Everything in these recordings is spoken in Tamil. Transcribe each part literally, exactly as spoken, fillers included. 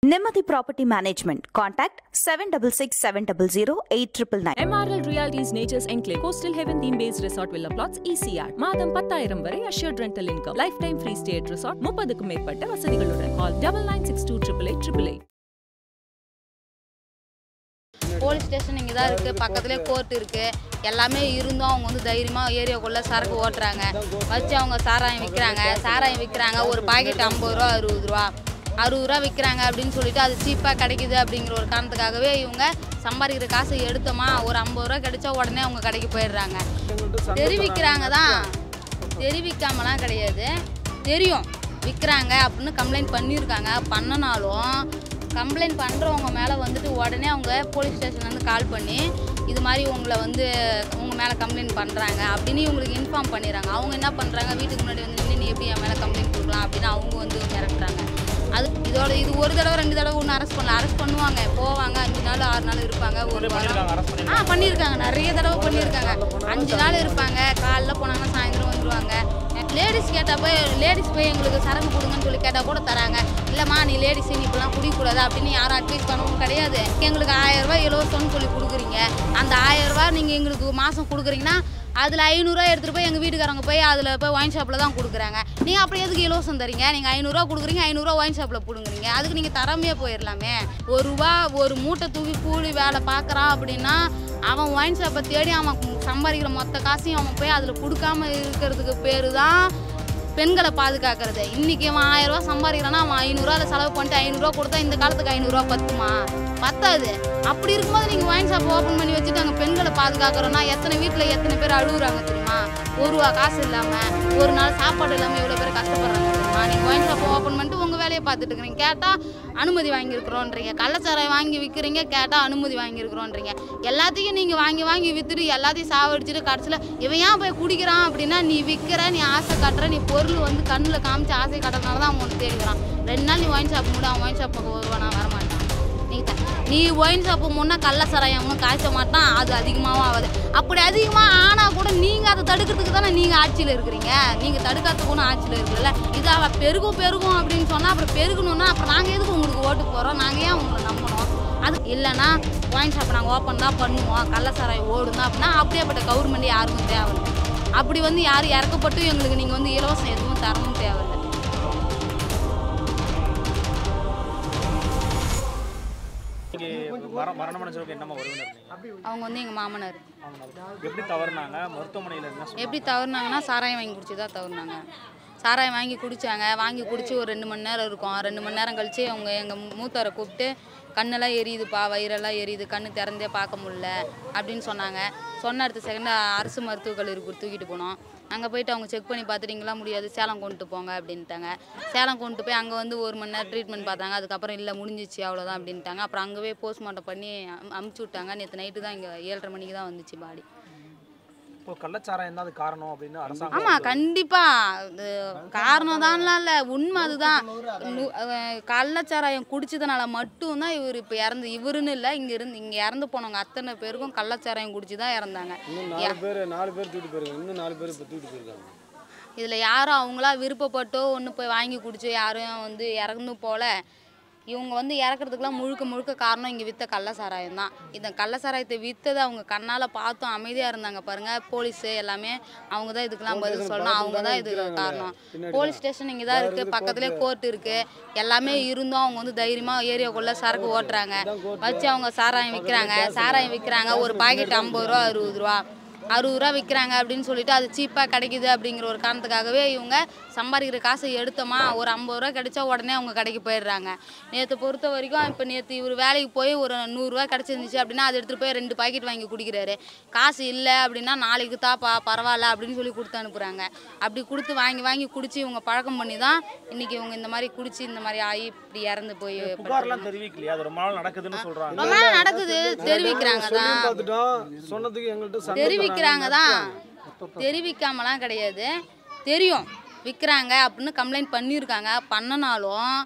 Nemathi Property Management. Contact seven six six seven zero zero eight nine nine. M R L Realty's Nature's Enclave Coastal Heaven theme-based resort villa plots E C R. மாதம் பத்தாயிரம் வரை assured rental income. Lifetime free stay at resort. முப்பதுக்கும் மேற்பட்ட வசதிகளுடன். Call double nine six two eight eight eight eight. Police station இங்கே தான் இருக்குது, பக்கத்துலேயே கோர்ட் இருக்குது. எல்லாமே இருந்தும் அவங்க வந்து தைரியமாக ஏரியாக்குள்ளே சரக்கு ஓட்டுறாங்க, வச்சு அவங்க சாராயம் விற்கிறாங்க. சாராயம் விற்கிறாங்க, ஒரு பாக்கெட் ஐம்பது ரூபா அறுபது ரூபா அறுபது ரூபா விற்கிறாங்க அப்படின்னு சொல்லிட்டு அது சீப்பாக கிடைக்குது அப்படிங்கிற ஒரு காரணத்துக்காகவே இவங்க சம்பாதிக்கிற காசை எடுத்தோமா ஒரு ஐம்பது ரூபா கிடைச்சா உடனே அவங்க கடைக்கு போயிடுறாங்க. தெரிவிக்கிறாங்க தான், தெரிவிக்காமலாம் கிடையாது, தெரியும் விற்கிறாங்க அப்படின்னு கம்ப்ளைண்ட் பண்ணியிருக்காங்க. பண்ணனாலும் கம்ப்ளைண்ட் பண்ணுறவங்க மேலே வந்துட்டு உடனே அவங்க போலீஸ் ஸ்டேஷன்லேருந்து கால் பண்ணி இது மாதிரி உங்களை வந்து உங்கள் மேலே கம்ப்ளைண்ட் பண்ணுறாங்க அப்படின்னு இவங்களுக்கு இன்ஃபார்ம் பண்ணிடுறாங்க. அவங்க என்ன பண்ணுறாங்க, வீட்டுக்கு முன்னாடி வந்து நின்று நீ எப்படி என் மேலே கம்ப்ளைண்ட் கொடுக்கலாம் அப்படின்னு அவங்க வந்து மிரட்டுறாங்க. அது இதோட இது ஒரு தடவை ரெண்டு தடவை ஒன்று அரெஸ்ட் பண்ணல, அரெஸ்ட் பண்ணுவாங்க, போவாங்க, அஞ்சு நாள் ஆறு நாள் இருப்பாங்க, ஒரு வாரம் ஆ பண்ணியிருக்காங்க, நிறைய தடவை பண்ணியிருக்காங்க. அஞ்சு நாள் இருப்பாங்க, காலைல போனாங்கன்னா சாயந்தரம் வந்துடுவாங்க. லேடிஸ் கேட்டால் போய் லேடிஸ் போய் எங்களுக்கு சரக்கு கொடுங்கன்னு சொல்லி கேட்டால் கூட தராங்க. இல்லைம்மா நீ லேடிஸ் நீ இப்படிலாம் குடிக்கூடாது அப்படின்னு யாரும் அட்வைஸ் பண்ணவும் கிடையாது. எங்களுக்கு ஆயிரரூபா இலவசம்னு சொல்லி கொடுக்குறீங்க, அந்த ஆயிரரூபா நீங்கள் எங்களுக்கு மாதம் கொடுக்குறீங்கன்னா அதில் ஐநூறுரூவா எடுத்துகிட்டு போய் எங்கள் வீட்டுக்காரங்க போய் அதில் போய் ஒயின் ஷாப்பில் தான் கொடுக்குறாங்க. நீங்கள் அப்படி எதுக்கு இலவசம் தரீங்க? நீங்கள் ஐநூறுரூவா கொடுக்குறீங்க, ஐநூறுரூவா ஒயின் ஷாப்பில் பிடுங்குறீங்க, அதுக்கு நீங்கள் தரமே போயிடலாமே. ஒரு ரூபா ஒரு மூட்டை தூக்கி கூலி வேலை பார்க்குறான் அப்படின்னா அவன் ஒயின் ஷாப்பை தேடி அவன் சம்பாதிக்கிற மொத்த காசையும் அவன் போய் அதில் கொடுக்காம இருக்கிறதுக்கு பேர் தான் பெண்களை பாதுகாக்கிறது. இன்றைக்கி அவன் ஆயிரரூவா சம்பாதிக்கிறான்னா அவன் ஐநூறுரூவா அதை செலவு பண்ணிட்டு ஐநூறுரூவா கொடுத்தா இந்த காலத்துக்கு ஐநூறுரூவா பத்துமா? பத்தாது. அப்படி இருக்கும்போது நீங்கள் ஒயின் ஷாப் ஓப்பன் பண்ணி வச்சுட்டு அங்கே பெண்களை பாதுகாக்கிறோன்னா எத்தனை வீட்டில் எத்தனை பேர் அழுகுறாங்க தெரியுமா? ஒரு ரூபா காசு இல்லாமல் ஒரு நாள் சாப்பாடு இல்லாமல் எவ்வளோ பேர் கஷ்டப்படுறாங்க தெரியுமா? நீங்கள் ஒயின் ஷாப் ஓப்பன் பண்ணிட்டு உங்கள் வேலையை பார்த்துட்டு இருக்கிறீங்க, கேட்டால் அனுமதி வாங்கியிருக்கிறோன்றீங்க. கள்ளச்சாராயம் வாங்கி விற்கிறீங்க, கேட்டால் அனுமதி வாங்கியிருக்கிறோன்றீங்க. எல்லாத்தையும் நீங்கள் வாங்கி வாங்கி விற்றுட்டு எல்லாத்தையும் சாவடிச்சுட்டு கடைசியில் இவன் ஏன் போய் குடிக்கிறான் அப்படின்னா நீ விற்கிற, நீ ஆசை காட்டுற, நீ பொருள் வந்து கண்ணில் காமிச்சு ஆசை காட்டுறதுனால தான் அவன் ஒன்று தேடிக்கிறான். ரெண்டு நாள் நீ ஒயின் ஷாப் மூட அவன் ஒயின் ஷாப்புக்கு வருவான், நான் வரமாட்டேன். நீங்கள் நீ ஒயின் ஷாப்பு முன்னே கள்ளச்சாராயம் ஒன்றும் காய்ச்ச மாட்டான், அது அதிகமாகவும் ஆகாது. அப்படி அதிகமாக ஆனால் கூட நீங்கள் அதை தடுக்கிறதுக்கு தானே நீங்கள் ஆட்சியில் இருக்கிறீங்க. நீங்கள் தடுக்கிறதுக்கு ஒன்றும் ஆட்சியில் இருக்குல்ல. இது அவள் பெருகும் பெருகும் அப்படின்னு சொன்னால் அப்புறம் பெருகணுன்னா அப்புறம் நாங்கள் எதுக்கு உங்களுக்கு ஓட்டு போகிறோம்? நாங்கள் ஏன் உங்களை நம்பணும்? அது இல்லைன்னா ஒயின் ஷாப் நாங்கள் ஓப்பன் தான் பண்ணுவோம், கள்ளச்சாராயம் ஓடும் தான் அப்படின்னா அப்படியேப்பட்ட கவர்மெண்ட் யாருக்கும் தேவையில்லை. அப்படி வந்து யாரும் இறக்கப்பட்டு எங்களுக்கு நீங்கள் வந்து இலவசம் எதுவும் தரவும் தேவையில்லை. அவங்க வந்து எங்கள் மாமனார். எப்படி தவறுனாங்க? மருத்துவமனையில் எப்படி தவறுனாங்கன்னா சாராயம் வாங்கி குடிச்சு தான் தவறுனாங்க. சாராயம் வாங்கி குடித்தாங்க, வாங்கி குடிச்சு ஒரு ரெண்டு மணி நேரம் இருக்கும். ரெண்டு மணி நேரம் கழித்து அவங்க எங்கள் மூத்தரை கூப்பிட்டு கண்ணெல்லாம் எரியுதுப்பா, வயிறெல்லாம் எரியுது, கண்ணு திறந்தே பார்க்க முடியல அப்படின்னு சொன்னாங்க. சொன்ன அடுத்த செகண்ட் அரசு மருத்துவக் கல்லூரிக்கு தூக்கிட்டு போனோம். அங்கே போய்ட்டு அவங்க செக் பண்ணி பார்த்துட்டிங்களா, முடியாது, சேலம் கொண்டு போங்க அப்படின்ட்டாங்க. சேலம் கொண்டு போய் அங்கே வந்து ஒரு மணி நேரம் ட்ரீட்மெண்ட் பார்த்தாங்க. அதுக்கப்புறம் இல்லை முடிஞ்சிச்சு அவ்வளோதான் அப்படின்ட்டாங்க. அப்புறம் அங்கேயே போஸ்ட்மார்ட்டம் பண்ணி அமுச்சு விட்டாங்க. நேற்று நைட்டு தான் இங்கே ஏழரை மணிக்கு தான் வந்துச்சு பாடி. கள்ளச்சாராயம் தான் அது காரணம் அப்படின்னு அரசாங்கம். ஆமாம், கண்டிப்பாக காரணம் தான்லாம் இல்லை, உண்மை அதுதான். கள்ளச்சாராயம் குடிச்சதுனால மட்டும்தான் இவர் இப்போ இறந்து, இவருன்னு இல்லை, இங்கே இருந்து இங்கே இறந்து போனவங்க அத்தனை பேருக்கும் கள்ளச்சாராயம் குடிச்சு தான் இறந்தாங்க. இதில் யாரும் அவங்களா விருப்பப்பட்டோ ஒன்று போய் வாங்கி குடிச்சோ யாரும் வந்து இறந்து போல. இவங்க வந்து இறக்குறதுக்குலாம் முழுக்க முழுக்க காரணம் இங்கே விற்ற கள்ளச்சாராயம் தான். இந்த கள்ளச்சாராயத்தை விற்றதை அவங்க கண்ணால் பார்த்தும் அமைதியாக இருந்தாங்க பாருங்கள். போலீஸு எல்லாமே அவங்க தான் இதுக்கெல்லாம் பதில் சொல்லணும், அவங்க தான் இதுக்கு காரணம். போலீஸ் ஸ்டேஷன் இங்கே தான் இருக்குது, பக்கத்துலேயே கோர்ட் இருக்குது. எல்லாமே இருந்தும் அவங்க வந்து தைரியமாக ஏரியாக்குள்ளே சரக்கு ஓட்டுறாங்க, வச்சு அவங்க சாராயம் விற்கிறாங்க. சாராயம் விற்கிறாங்க, ஒரு பாக்கெட் ஐம்பது ரூபா அறுபது ரூபா அறுபது ரூபா விற்கிறாங்க அப்படின்னு சொல்லிட்டு அது சீப்பாக கிடைக்குது அப்படிங்கிற ஒரு காரணத்துக்காகவே இவங்க சம்பாதிக்கிற காசை எடுத்தோமா ஒரு ஐம்பது ரூபா கிடைச்சா உடனே அவங்க கடைக்கு போயிடுறாங்க. நேற்று பொறுத்த வரைக்கும் இப்போ நேற்று இவர் வேலைக்கு போய் ஒரு நூறுரூவா கிடச்சிருந்துச்சு அப்படின்னா அதை எடுத்துகிட்டு போய் ரெண்டு பாக்கெட் வாங்கி குடிக்கிறாரு. காசு இல்லை அப்படின்னா நாளைக்கு தாப்பா பரவாயில்ல அப்படின்னு சொல்லி கொடுத்து அனுப்புகிறாங்க. அப்படி கொடுத்து வாங்கி வாங்கி குடிச்சு இவங்க பழக்கம் பண்ணி தான் இன்றைக்கி இவங்க இந்த மாதிரி குடிச்சு இந்த மாதிரி ஆகி இப்படி இறந்து போய் தெரிவிக்கலையா? அது ரொம்ப நாள் நடக்குதுன்னு சொல்கிறாங்க. ரொம்ப நாள் நடக்குது, தெரிவிக்கிறாங்க தான், தெரிவிக்க தான் தெரிவிக்காமலாம் கிடையாது, தெரியும் விற்கிறாங்க அப்படின்னு கம்ப்ளைண்ட் பண்ணியிருக்காங்க. பண்ணனாலும்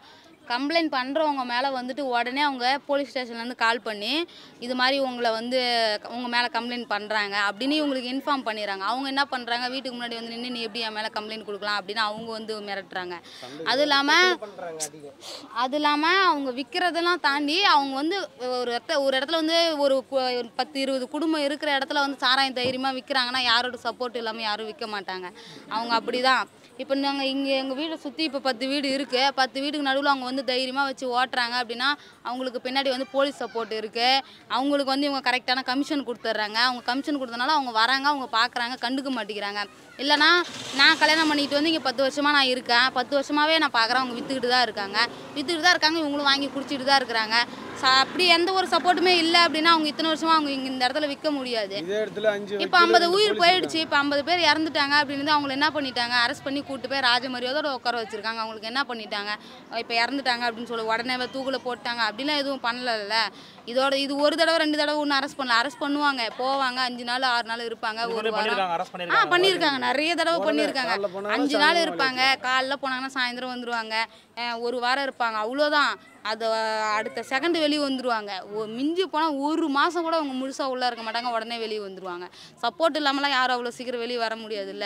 கம்ப்ளைண்ட் பண்ணுறவங்க மேலே வந்துட்டு உடனே அவங்க போலீஸ் ஸ்டேஷன்லேருந்து கால் பண்ணி இது மாதிரி உங்களை வந்து உங்கள் மேலே கம்ப்ளைண்ட் பண்ணுறாங்க அப்படின்னு இவங்களுக்கு இன்ஃபார்ம் பண்ணிடுறாங்க. அவங்க என்ன பண்ணுறாங்க, வீட்டுக்கு முன்னாடி வந்து நின்று நீ எப்படி என் மேலே கம்ப்ளைண்ட் கொடுக்கலாம் அப்படின்னு அவங்க வந்து மிரட்டுறாங்க. அது இல்லாமல் அது இல்லாமல் அவங்க விற்கிறதெல்லாம் தாண்டி அவங்க வந்து ஒரு இடத்த ஒரு இடத்துல வந்து ஒரு பத்து இருபது குடும்பம் இருக்கிற இடத்துல வந்து சாராயம் தைரியமாக விற்கிறாங்கன்னா யாரோட சப்போர்ட் இல்லாமல் யாரும் விற்க மாட்டாங்க. அவங்க அப்படி தான். இப்போ நாங்கள் இங்கே எங்கள் வீடை சுற்றி இப்போ பத்து வீடு இருக்குது. பத்து வீட்டுக்கு நடுவில் அவங்க வந்து தைரியமாக வச்சு ஓட்டுறாங்க அப்படின்னா அவங்களுக்கு பின்னாடி வந்து போலீஸ் சப்போர்ட் இருக்குது. அவங்களுக்கு வந்து இவங்க கரெக்டான கமிஷன் கொடுத்துட்றாங்க. அவங்க கமிஷன் கொடுத்தனால அவங்க வராங்க, அவங்க பார்க்குறாங்க, கண்டுக்க மாட்டேங்கிறாங்க. இல்லைனா நான் கல்யாணம் பண்ணிட்டு வந்து இங்கே பத்து வருஷமாக நான் இருக்கேன், பத்து வருஷமாகவே நான் பார்க்குறேன், அவங்க விற்றுக்கிட்டு தான் இருக்காங்க விற்றுக்கிட்டு தான் இருக்காங்க இவங்களும் வாங்கி குடிச்சிட்டு தான் இருக்கிறாங்க. அப்படி எந்த ஒரு சப்போர்ட்டுமே இல்லை அப்படின்னா அவங்க இத்தனை வருஷமாக அவங்க இங்கே இந்த இடத்துல விற்க முடியாது. இப்போ ஐம்பது உயிர் போயிடுச்சு, இப்போ ஐம்பது பேர் இறந்துட்டாங்க அப்படின்னு அவங்களை என்ன பண்ணிட்டாங்க, அரெஸ்ட் பண்ணி கூட்டு போய் ராஜமரியாதையோட உட்கார வச்சிருக்காங்க. அவங்களுக்கு என்ன பண்ணிட்டாங்க, இப்போ இறந்துட்டாங்க அப்படின்னு சொல்லி உடனே தூக்கில் போட்டாங்க அப்படிலாம் எதுவும் பண்ணல. இதோட இது ஒரு தடவை ரெண்டு தடவை ஒன்றும் அரெஸ்ட் பண்ணல. அரெஸ்ட் பண்ணுவாங்க, போவாங்க, அஞ்சு நாள் ஆறு நாள் இருப்பாங்க, ஒரு வாரம். ஆ பண்ணியிருக்காங்க, நிறைய தடவை பண்ணியிருக்காங்க. அஞ்சு நாள் இருப்பாங்க, காலைல போனாங்கன்னா சாயந்தரம் வந்துடுவாங்க, ஒரு வாரம் இருப்பாங்க, அவ்வளோதான். அது அடுத்த செகண்ட் வெளியே வந்துடுவாங்க. மிஞ்சி போனால் ஒரு மாதம் கூட அவங்க முழுசாக உள்ளே இருக்க மாட்டாங்க, உடனே வெளியே வந்துடுவாங்க. சப்போர்ட் இல்லாமலாம் யாரும் அவ்வளோ சீக்கிரம் வெளியே வர முடியாது. இல்லை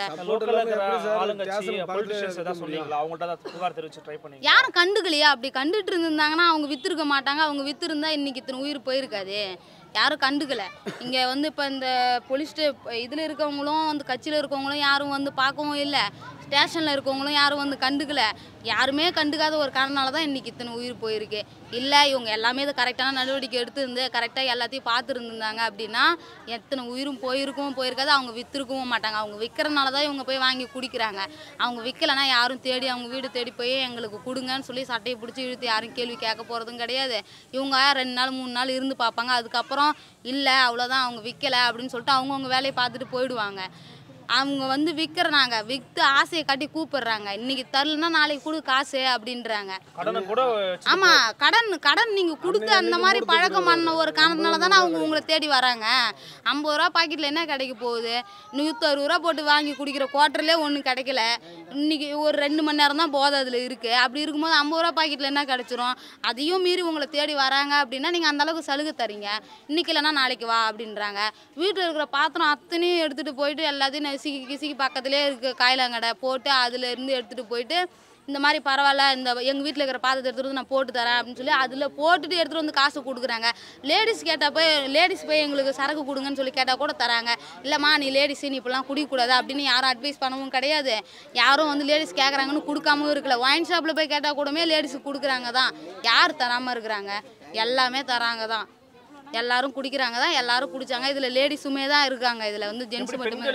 யாரும் கண்டுக்கலையா? அப்படி கண்டுட்டு இருந்திருந்தாங்கன்னா அவங்க விற்றுருக்க மாட்டாங்க. அவங்க விற்றுருந்தா இன்னைக்கு இத்தனை உயிர் போயிருக்காது. யாரும் கண்டுக்கலை. இங்கே வந்து இப்போ இந்த போலீஸ் இதில் இருக்கவங்களும் வந்து கட்சியில் இருக்கவங்களும் யாரும் வந்து பார்க்கவும் இல்லை, ஸ்டேஷனில் இருக்கவங்களும் யாரும் வந்து கண்டுக்கலை. யாருமே கண்டுக்காத ஒரு காரணனால தான் இன்றைக்கி இத்தனை உயிர் போயிருக்கு. இல்லை இவங்க எல்லாமே இது கரெக்டான நடவடிக்கை எடுத்துருந்து கரெக்டாக எல்லாத்தையும் பார்த்துருந்துருந்தாங்க அப்படின்னா எத்தனை உயிரும் போயிருக்கவும் போயிருக்காது, அவங்க விற்றுருக்கவும் மாட்டாங்க. அவங்க விற்கிறனால தான் இவங்க போய் வாங்கி குடிக்கிறாங்க. அவங்க விற்கலைன்னா யாரும் தேடி அவங்க வீடு தேடி போய் எங்களுக்கு கொடுங்கன்னு சொல்லி சட்டையை பிடிச்சி இழுத்து யாரும் கேள்வி கேட்க போகிறதும் கிடையாது. இவங்க ரெண்டு நாள் மூணு நாள் இருந்து பார்ப்பாங்க, அதுக்கப்புறம் இல்லை அவ்வளோதான் அவங்க விற்கலை அப்படின்னு சொல்லிட்டு அவங்கவுங்க வேலையை பார்த்துட்டு போயிடுவாங்க. அவங்க வந்து விற்கிறாங்க, விற்று ஆசையை காட்டி கூப்பிடுறாங்க. இன்னைக்கு தரலன்னா நாளைக்கு கொடு காசு அப்படின்றாங்க. ஆமாம், கடன் கடன் நீங்கள் கொடுத்து அந்த மாதிரி பழக்கம் பண்ண ஒரு காரணத்தினால தானே அவங்க உங்களை தேடி வராங்க. ஐம்பது ரூபா பாக்கெட்டில் என்ன கிடைக்க போகுது? நூற்றி அறுபது ரூபா போட்டு வாங்கி குடிக்கிற குவார்ட்டர்லேயே ஒன்றும் கிடைக்கல. இன்னைக்கு ஒரு ரெண்டு மணி நேரம் தான் போதை அதில் இருக்குது. அப்படி இருக்கும்போது ஐம்பது ரூபா பாக்கெட்டில் என்ன கிடைச்சிரும்? அதையும் மீறி உங்களை தேடி வராங்க அப்படின்னா நீங்கள் அந்தளவுக்கு சலுகை தரீங்க. இன்னைக்கு இல்லைன்னா நாளைக்கு வா அப்படின்றாங்க. வீட்டில் இருக்கிற பாத்திரம் அத்தனையும் எடுத்துகிட்டு போயிட்டு எல்லாத்தையும் கிசிக்கி கிசிக்கி பக்கத்துலேயே இருக்க காயிலாங்கடை போட்டு அதில் இருந்து எடுத்துகிட்டு போயிட்டு இந்த மாதிரி பரவாயில்ல இந்த எங்கள் வீட்டில் இருக்கிற பாத்திரத்தை எடுத்துகிட்டு வந்து நான் போட்டு தரேன் அப்படின்னு சொல்லி அதில் போட்டுட்டு எடுத்துகிட்டு வந்து காசு கொடுக்குறாங்க. லேடிஸ் கேட்டால் போய் லேடிஸ் போய் எங்களுக்கு சரக்கு கொடுங்கன்னு சொல்லி கேட்டால் கூட தராங்க. இல்லைம்மா நீ லேடிஸ் நீ இப்படிலாம் குடிக்கூடாது அப்படின்னு யாரும் அட்வைஸ் பண்ணவும் கிடையாது. யாரும் வந்து லேடிஸ் கேட்குறாங்கன்னு கொடுக்காமவும் இருக்கல. ஒயின் ஷாப்பில் போய் கேட்டால் கூடமே லேடிஸுக்கு கொடுக்குறாங்க தான். யார் தராமல் இருக்கிறாங்க? எல்லாமே தராங்க தான். எல்லாரும் குடிக்கிறாங்க தான், எல்லாரும் குடிச்சாங்க. இதுல லேடிஸுமே தான் இருக்காங்க. இதுல வந்து ஜென்ஸ் மட்டுமே.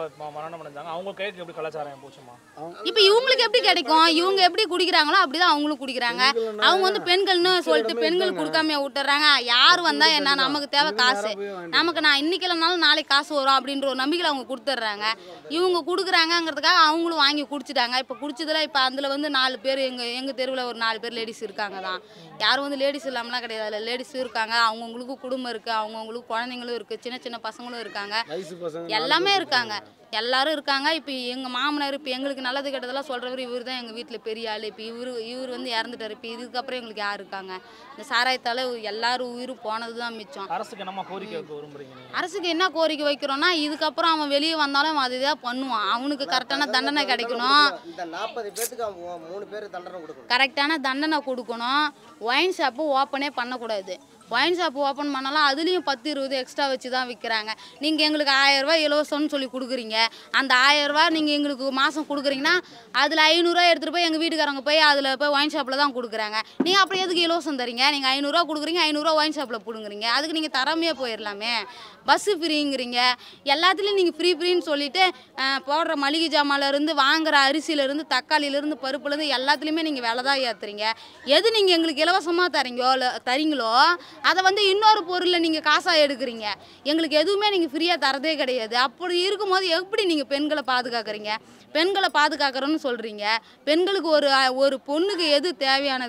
இப்போ இவங்களுக்கு எப்படி கிடைக்கும்? இவங்க எப்படி குடிக்கிறாங்களோ அப்படிதான் அவங்களும் குடிக்கிறாங்க. அவங்க வந்து பெண்கள்னு சொல்லிட்டு பெண்கள் கொடுக்காம விட்டுறாங்க. யார் வந்தா என்ன, நமக்கு தேவை காசு, நமக்கு நான் இன்னைக்கு இல்லைனாலும் நாளைக்கு காசு வரும் அப்படின்ற ஒரு நம்பிக்கையில் அவங்க கொடுத்துட்றாங்க. இவங்க கொடுக்குறாங்கங்கிறதுக்காக அவங்களும் வாங்கி குடிச்சிட்டாங்க. இப்போ குடிச்சதுல இப்போ அதில் வந்து நாலு பேர் எங்கள் எங்கள் தெருவில் ஒரு நாலு பேர் லேடிஸ் இருக்காங்க தான். யாரும் வந்து லேடிஸ் இல்லாமலாம் கிடையாது. அதில் லேடிஸும் இருக்காங்க, அவங்கவுங்களுக்கு குடும்பம் இருக்குது, அவங்கவுங்களுக்கு குழந்தைங்களும் இருக்குது, சின்ன சின்ன பசங்களும் இருக்காங்க, எல்லாமே இருக்காங்க, எல்லாரும் இருக்காங்க. இப்போ எங்கள் மாமனார் இப்போ எங்களுக்கு நல்லது கெட்டதெல்லாம் சொல்கிறவர் இவர் தான் எங்கள் வீட்டில் பெரிய ஆள். இப்போ இவர் இவர் வந்து இறந்துட்டார். இப்போ இதுக்கப்புறம் எங்களுக்கு யார் இருக்காங்க? இந்த சாராயத்தால் எல்லாரும் உயிரும் போனது தான் மிச்சம். அரசுக்கு என்ன கோரிக்கை விரும்புறீங்க? அரசுக்கு என்ன கோரிக்கை வைக்கிறோன்னா இதுக்கப்புறம் அவன் வெளியே வந்தாலும் அவன் அதுதான் பண்ணுவான். அவனுக்கு கரெக்டான தண்டனை கிடைக்கணும். கரெக்டான தண்டனை கொடுக்கணும். ஒயின் ஷாப்பு ஓப்பனே பண்ணக்கூடாது. ஒயின் ஷாப் ஓப்பன் பண்ணாலும் அதுலேயும் பத்து இருபது எக்ஸ்ட்ரா வச்சு தான் விற்கிறாங்க. நீங்கள் எங்களுக்கு ஆயிரரூவா இலவசம்னு சொல்லி கொடுக்குறீங்க. அந்த ஆயிரரூவா நீங்கள் எங்களுக்கு மாதம் கொடுக்குறீங்கன்னா அதில் ஐநூறுரூவா எடுத்துகிட்டு போய் எங்கள் வீட்டுக்காரங்க போய் அதில் போய் ஒயின் ஷாப்பில் தான் கொடுக்குறாங்க. நீங்கள் அப்புறம் எதுக்கு இலவசம் தரீங்க? நீங்கள் ஐநூறுரூவா கொடுக்குறீங்க, ஐநூறுரூவா ஒயின் ஷாப்பில் பிடுங்குறீங்க. அதுக்கு நீங்கள் தரமே போயிடலாமே. பஸ்ஸு ஃப்ரீங்கிறீங்க, எல்லாத்துலேயும் நீங்கள் ஃப்ரீ ஃப்ரீன்னு சொல்லிவிட்டு போடுற மளிகை ஜாமான்லேருந்து வாங்குகிற அரிசியிலேருந்து தக்காளியிலேருந்து பருப்புலேருந்து எல்லாத்துலேயுமே நீங்கள் விலை தான் ஏற்றுறீங்க. எது நீங்கள் எங்களுக்கு இலவசமாக தரீங்கோ தரீங்களோ அதை வந்து இன்னொரு பொருளில் நீங்கள் காசாக எடுக்கிறீங்க. எங்களுக்கு எதுவுமே நீங்கள் ஃப்ரீயாக தரதே கிடையாது. அப்படி இருக்கும்போது எப்படி நீங்கள் பெண்களை பாதுகாக்கிறீங்க? பெண்களை பாதுகாக்கிறோன்னு சொல்கிறீங்க. பெண்களுக்கு ஒரு ஒரு பொண்ணுக்கு எது தேவையானது?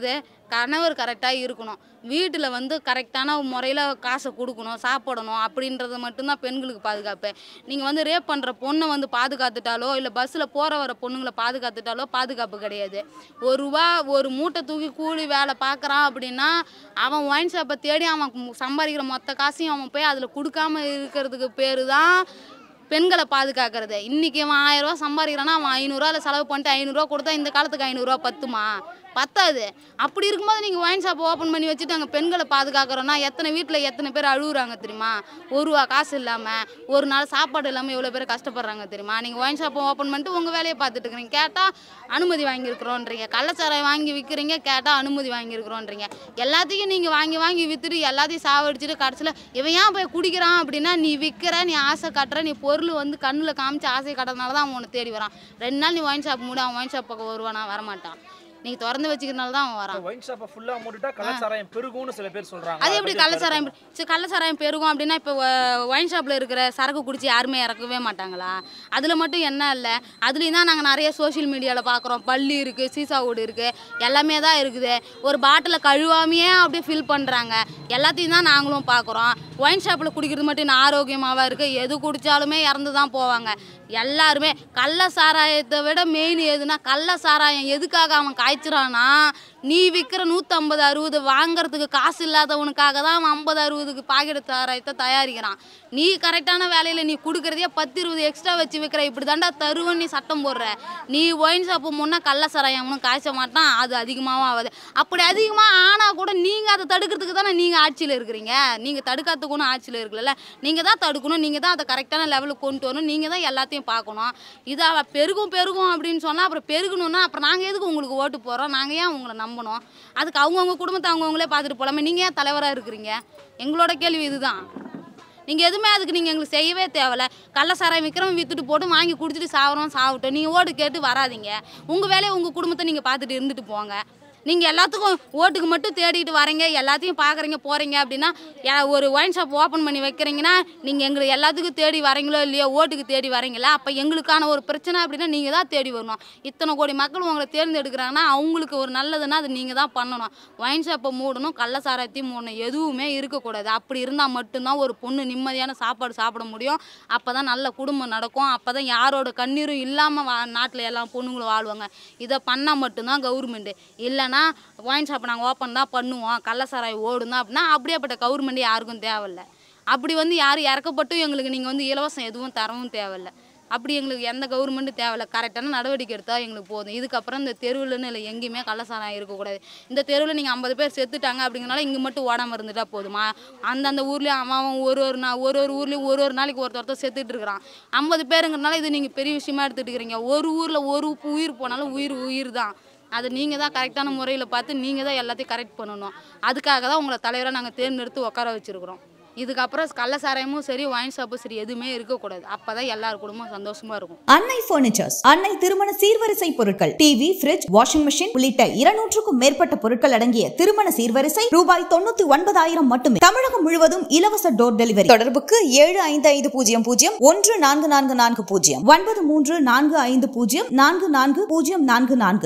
கணவர் கரெக்டாக இருக்கணும், வீட்டில் வந்து கரெக்டான முறையில் காசை கொடுக்கணும், சாப்பிடணும் அப்படின்றது மட்டும்தான் பெண்களுக்கு பாதுகாப்பு. நீங்கள் வந்து ரேப் பண்ணுற பொண்ணை வந்து பாதுகாத்துட்டாலோ இல்லை பஸ்ஸில் போகிற வர பொண்ணுங்களை பாதுகாத்துட்டாலோ பாதுகாப்பு கிடையாது. ஒரு ரூபா ஒரு மூட்டை தூக்கி கூலி வேலை பார்க்குறான் அப்படின்னா அவன் ஒயின் ஷாப்பை தேடி அவன் சம்பாதிக்கிற மொத்த காசையும் அவன் போய் அதில் கொடுக்காம இருக்கிறதுக்கு பேர் தான் பெண்களை பாதுகாக்கிறது. இன்றைக்கி அவன் ஆயிரரூவா சம்பாதிக்கிறான்னா அவன் ஐநூறுரூவா செலவு பண்ணிட்டு ஐநூறுரூவா கொடுத்தா இந்த காலத்துக்கு ஐநூறுரூவா பத்துமா? பத்தாது. அப்படி இருக்கும்போது நீங்கள் ஒயின் ஷாப் ஓப்பன் பண்ணி வச்சுட்டு அங்கே பெண்களை பாதுகாக்கிறோன்னா எத்தனை வீட்டில் எத்தனை பேர் அழுகுறாங்க தெரியுமா? ஒரு ரூபா காசு இல்லாமல் ஒரு நாள் சாப்பாடு இல்லாமல் எவ்வளோ பேர் கஷ்டப்படுறாங்க தெரியுமா? நீங்கள் ஒயின் ஷாப்பை ஓப்பன் பண்ணிட்டு உங்கள் வேலையை பார்த்துட்டு இருக்கிறீங்க, கேட்டால் அனுமதி வாங்கியிருக்கிறோன்றீங்க. கள்ளச்சாராயம் வாங்கி விற்கிறீங்க, கேட்டால் அனுமதி வாங்கியிருக்கிறோன்றீங்க. எல்லாத்தையும் நீங்கள் வாங்கி வாங்கி விற்றுட்டு எல்லாத்தையும் சாவடிச்சுட்டு கடைசியில் இவன் ஏன் போய் குடிக்கிறான் அப்படின்னா நீ விற்கிற, நீ ஆசை கட்டுற, நீ பொருள் வந்து கண்ணில் காமிச்சு ஆசை கட்டுறதுனால தான் அவன் உன்னை தேடி வரான். ரெண்டு நாள் நீ ஒயின் ஷாப் மூட அவன் ஒயின் ஷாப் பக்கம் வருவானா? வரமாட்டான். நீங்க திறந்து வச்சிக்கிறனால தான் அவன் வரான். ஒயின் ஷாப்பை ஃபுல்லா மூடிட்டா கள்ளச்சாராயம் பெருகும்னு சில பேர் சொல்றாங்க. அது எப்படி கள்ளச்சாராயம் சரி கள்ளச்சாராயம் பெருகும் அப்படின்னா இப்போ ஒயின் ஷாப்பில் இருக்கிற சரக்கு குடிச்சு யாருமே இறக்கவே மாட்டாங்களா? அதில் மட்டும் என்ன இல்லை, அதுலேயும் தான் நாங்கள் நிறைய சோஷியல் மீடியாவில் பார்க்குறோம். பள்ளி இருக்குது, சீசா ஓடு இருக்குது, எல்லாமே தான் இருக்குது. ஒரு பாட்டில் கழுவாமையே அப்படியே ஃபில் பண்ணுறாங்க. எல்லாத்தையும் தான் நாங்களும் பார்க்குறோம். ஒயின் ஷாப்பில் குடிக்கிறது மட்டும் இன்னும் ஆரோக்கியமாகவா இருக்குது? எது குடித்தாலுமே இறந்து தான் போவாங்க எல்லாருமே. கள்ள சாராயத்தை விட மெயின் எதுனா கள்ள சாராயம் எதுக்காக அவன் காய்ச்சுறான்னா நீ விற்கிற நூற்றம்பது அறுபது வாங்கிறதுக்கு காசு இல்லாதவனுக்காக தான் அவன் ஐம்பது அறுபதுக்கு பாக்கெட் சாராயத்தை தயாரிக்கிறான். நீ கரெக்டான வேலையில் நீ கொடுக்குறதே பத்து இருபது எக்ஸ்ட்ரா வச்சு விற்கிற, இப்படி தாண்டா தருவன்னு நீ சட்டம் போடுற. நீ ஒயின் ஷாப்பு முன்னா கள்ள சாராயம் அவனும் காய்ச்ச மாட்டான், அது அதிகமாகவும் ஆகாது. அப்படி அதிகமாக ஆனால் கூட நீங்கள் அதை தடுக்கிறதுக்கு தானே நீங்கள் ஆட்சியில் இருக்கிறீங்க. நீங்கள் தடுக்கிறதுக்கு ஒன்றும் ஆட்சியில் இருக்கல, நீங்கள் தான் தடுக்கணும், நீங்கள் தான் அதை கரெக்டான லெவலுக்கு கொண்டு வரணும், நீங்கள் தான் எல்லாத்தையும் பார்க்கணும். இதை பெருகும் பெருகும் அப்படின்னு சொன்னால் அப்புறம் பெருகணுன்னா அப்புறம் நாங்கள் எதுக்கு உங்களுக்கு ஓட்டு போகிறோம்? நாங்கள் ஏன் உங்களை நம்பணும்? அதுக்கு அவங்கவுங்க குடும்பத்தை அவங்கவுங்களே பார்த்துட்டு போகலாமே. நீங்கள் ஏன் தலைவராக இருக்கிறீங்க? எங்களோட கேள்வி இதுதான். நீங்கள் எதுவுமே அதுக்கு நீங்கள் எங்களுக்கு செய்யவே தேவையில்ல. கள்ள சாராயம் விற்கிறவன் விற்றுட்டு போட்டு வாங்கி குடிச்சிட்டு சாப்பிட்றோம் சாப்பிட்டோம். நீங்கள் ஓட்டு கேட்டு வராதிங்க. உங்கள் வேலையை உங்கள் குடும்பத்தை நீங்கள் பார்த்துட்டு இருந்துட்டு போங்க. நீங்கள் எல்லாத்துக்கும் ஓட்டுக்கு மட்டும் தேடிட்டு வரீங்க, எல்லாத்தையும் பார்க்குறீங்க போகிறீங்க அப்படின்னா ஒரு ஒயின் ஷாப் ஓப்பன் பண்ணி வைக்கிறீங்கன்னா நீங்கள் எங்களுக்கு எல்லாத்துக்கும் தேடி வரீங்களோ இல்லையோ, ஓட்டுக்கு தேடி வரீங்களா? அப்போ எங்களுக்கான ஒரு பிரச்சனை அப்படின்னா நீங்கள் தான் தேடி வரணும். இத்தனை கோடி மக்கள் உங்களை தேர்ந்தெடுக்கிறாங்கன்னா அவங்களுக்கு ஒரு நல்லதுன்னா அது நீங்கள் தான் பண்ணணும். ஒயின் ஷாப்பை மூடணும், கள்ள சாராயத்தையும் மூடணும், எதுவுமே இருக்கக்கூடாது. அப்படி இருந்தால் மட்டும்தான் ஒரு பொண்ணு நிம்மதியான சாப்பாடு சாப்பிட முடியும். அப்போ தான் நல்ல குடும்பம் நடக்கும். அப்போ தான் யாரோட கண்ணீரும் இல்லாமல் வா நாட்டில் எல்லா பொண்ணுங்களும் வாழ்வாங்க. இதை பண்ணால் மட்டும்தான் கவர்மெண்ட்டு. இல்லை ஒயின் ஷாப் நாங்கள் ஓப்பன் தான் பண்ணுவோம், கள்ளசாராயம் ஓடும் தான் அப்படின்னா அப்படியேப்பட்ட கவர்மெண்ட் யாருக்கும் தேவையில்லை. அப்படி வந்து யாரும் இறக்கப்பட்டும் எங்களுக்கு நீங்கள் வந்து இலவசம் எதுவும் தரவும் தேவையில்லை. அப்படி எங்களுக்கு எந்த கவர்மெண்ட்டும் தேவையில்லை. கரெக்டான நடவடிக்கை எடுத்தால் எங்களுக்கு போதும். இதுக்கப்புறம் இந்த தெருவில்னு இல்லை எங்கேயுமே கள்ளசாராயம் இருக்கக்கூடாது. இந்த தெருவில் நீங்கள் ஐம்பது பேர் செத்துட்டாங்க அப்படிங்கிறனால இங்கே மட்டும் ஓடாமல் இருந்துட்டா போதுமா? அந்தந்த ஊர்லேயும் அவன் ஒரு ஒரு நாள் ஒரு ஒரு ஊர்லேயும் ஒரு ஒரு நாளைக்கு ஒருத்தர் ஒருத்தர் செத்துட்டு இருக்கிறான். ஐம்பது பேருங்கிறனால இது நீங்கள் பெரிய விஷயமா எடுத்துகிட்டு இருக்கிறீங்க. ஒரு ஊரில் ஒரு உயிர் போனாலும் உயிர் உயிர் தான். அதை நீங்கள் தான் கரெக்டான முறையில் பார்த்து நீங்கள் தான் எல்லாத்தையும் கரெக்ட் பண்ணணும். அதுக்காக தான் உங்களை தலைவராக நாங்கள் தேர்ந்தெடுத்து உட்கார வச்சுருக்குறோம். இதுக்கப்புறம் கள்ள சாராயமும் சரி ஒயின் ஷாப்பும் சரி எதுவுமே இருக்கக்கூடாது. அப்பதான் எல்லார் குடும்பமும் சந்தோஷமா இருக்கும். அன்னை பர்னிச்சர்ஸ், அன்னை திருமண சீர்வரிசை பொருட்கள், டிவி, ஃபிரிட்ஜ், வாஷிங் மெஷின் உள்ளிட்ட இருநூற்றுக்கும் மேற்பட்ட பொருட்கள் அடங்கிய திருமண சீர்வரிசை ரூபாய் தொண்ணூத்தி ஒன்பதாயிரம் மட்டுமே. தமிழகம் முழுவதும் இலவச டோர் டெலிவரி. தொடர்புக்கு ஏழு ஐந்து ஐந்து பூஜ்ஜியம் பூஜ்ஜியம் ஒன்று நான்கு நான்கு நான்கு பூஜ்ஜியம் ஒன்பது மூன்று நான்கு ஐந்து பூஜ்ஜியம் நான்கு நான்கு பூஜ்ஜியம் நான்கு நான்கு.